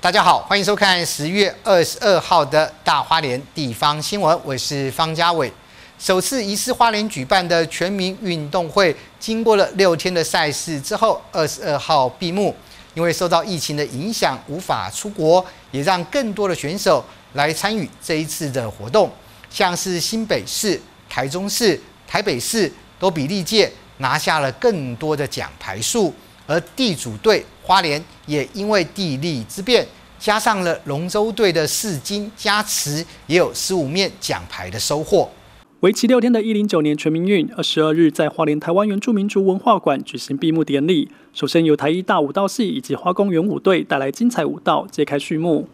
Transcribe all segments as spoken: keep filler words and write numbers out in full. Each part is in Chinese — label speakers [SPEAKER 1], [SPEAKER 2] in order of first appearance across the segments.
[SPEAKER 1] 大家好，欢迎收看十月二十二号的大花莲地方新闻，我是方家伟。首次移师花莲举办的全民运动会，经过了六天的赛事之后，二十二号闭幕。因为受到疫情的影响，无法出国，也让更多的选手来参与这一次的活动。像是新北市、台中市、台北市都比历届拿下了更多的奖牌数，而地主队花莲也因为地利之便，加上了龙舟队的四金加持，也有十五面奖牌的收获。
[SPEAKER 2] 为期六天的一零九年全民运，二十二日在花莲台湾原住民族文化馆举行闭幕典礼。首先由台艺大舞蹈系以及花宫元舞队带来精彩舞蹈，揭开序幕。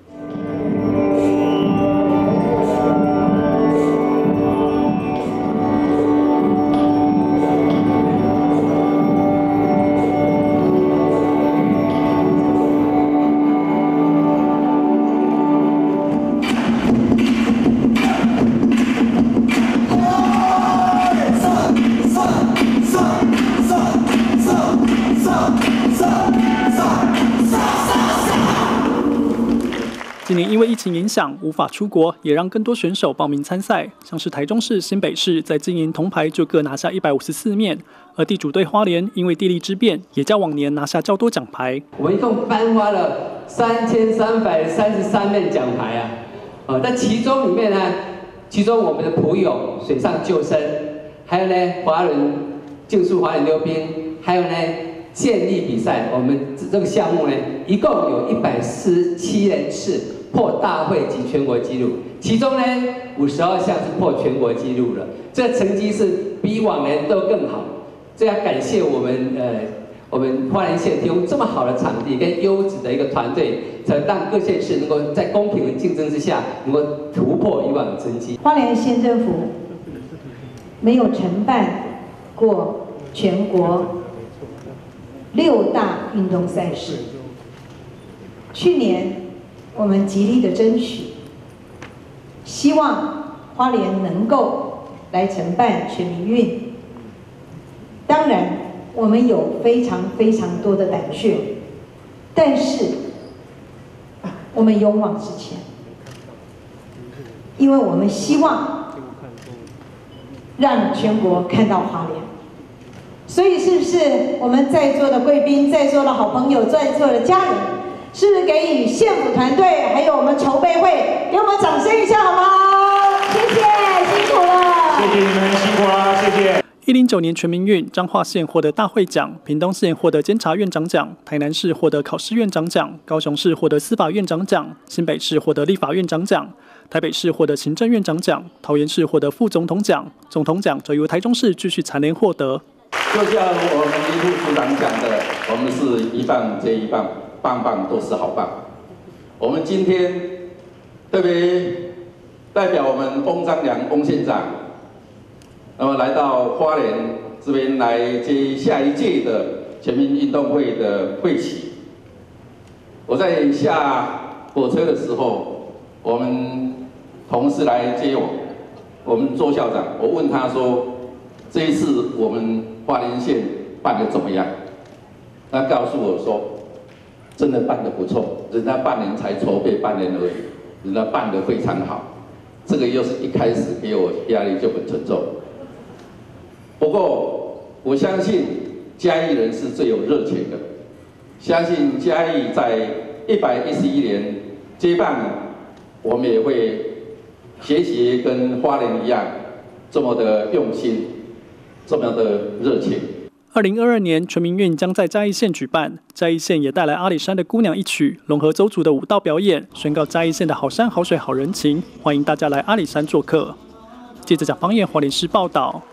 [SPEAKER 2] 今年因为疫情影响无法出国，也让更多选手报名参赛。像是台中市、新北市在金银铜牌就各拿下一百五十四面，而地主队花莲因为地利之便，也较往年拿下较多奖牌。
[SPEAKER 3] 我们一共颁发了三千三百三十三面奖牌啊！呃，在其中里面呢，其中我们的普友水上救生，还有呢华人竞速华人溜冰，还有呢健力比赛，我们这个项目呢，一共有一百四十七人次破大会及全国纪录，其中呢五十二项是破全国纪录了，这成绩是比往年都更好。这要感谢我们呃我们花莲县提供这么好的场地跟优质的一个团队，才让各县市能够在公平的竞争之下，能够突破以往的成绩。
[SPEAKER 4] 花莲县政府没有承办过全国六大运动赛事，去年我们极力的争取，希望花莲能够来承办全民运。当然，我们有非常非常多的胆怯，但是我们勇往直前，因为我们希望让全国看到花莲。所以，是不是我们在座的贵宾、在座的好朋友、在座的家人，是不是给予县府团队还有我们筹备会，给我们掌声一下好吗？谢谢，辛苦了。
[SPEAKER 5] 谢谢你们辛苦了，谢谢。
[SPEAKER 2] 一零九年全民运，彰化县获得大会奖，屏东县获得监察院长奖，台南市获得考试院长奖，高雄市获得司法院长奖，新北市获得立法院长奖，台北市获得行政院长奖，桃园市获得副总统奖，总统奖则由台中市继续蝉联获得。
[SPEAKER 6] 就像我们林副处长讲的，我们是一棒接一棒，棒棒都是好棒。我们今天特别代表我们翁章良翁县长，那么来到花莲这边来接下一届的全民运动会的会旗。我在下火车的时候，我们同事来接我，我们周校长，我问他说，这一次我们花莲县办得怎么样？他告诉我说，真的办得不错，人家半年才筹备半年而已，人家办得非常好。这个又是一开始给我压力就很沉重。不过我相信嘉义人是最有热情的，相信嘉义在一百一十一年接棒，我们也会学习跟花莲一样这么的用心。这么的热情。
[SPEAKER 2] 二零二二年全民运将在嘉义县举办，嘉义县也带来阿里山的姑娘一曲，融合邹族的舞蹈表演，宣告嘉义县的好山好水好人情，欢迎大家来阿里山做客。记者蒋方燕花莲市报道。